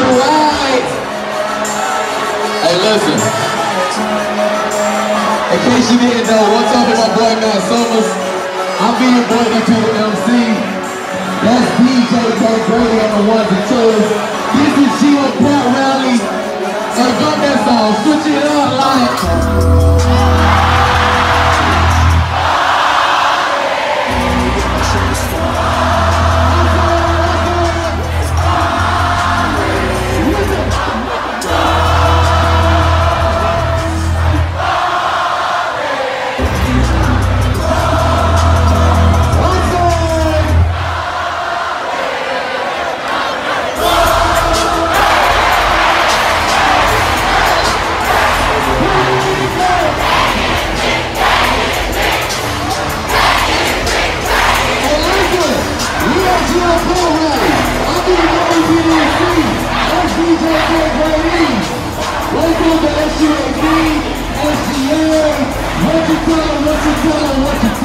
right. Hey, listen. In case you didn't know, what's up with my boy Matt Summers? I'll be your boy D2 MC. That's DJ K Brady on the ones and twos. This is Gio Pat Rally. So got that song, switch it up like. Welcome to SUAB, SGA, what you tell them,